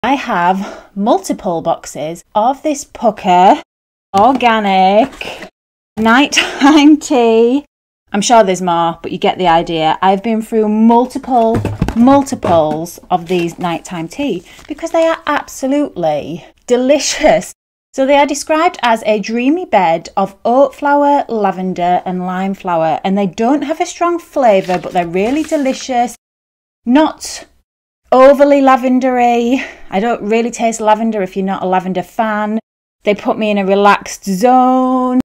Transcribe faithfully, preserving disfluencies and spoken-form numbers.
I have multiple boxes of this Pucker organic nighttime tea. I'm sure there's more, but you get the idea. I've been through multiple, multiples of these nighttime tea because they are absolutely delicious. So they are described as a dreamy bed of oat flower, lavender and lime flower, and they don't have a strong flavour, but they're really delicious. Not overly lavendery. I don't really taste lavender if you're not a lavender fan. They put me in a relaxed zone.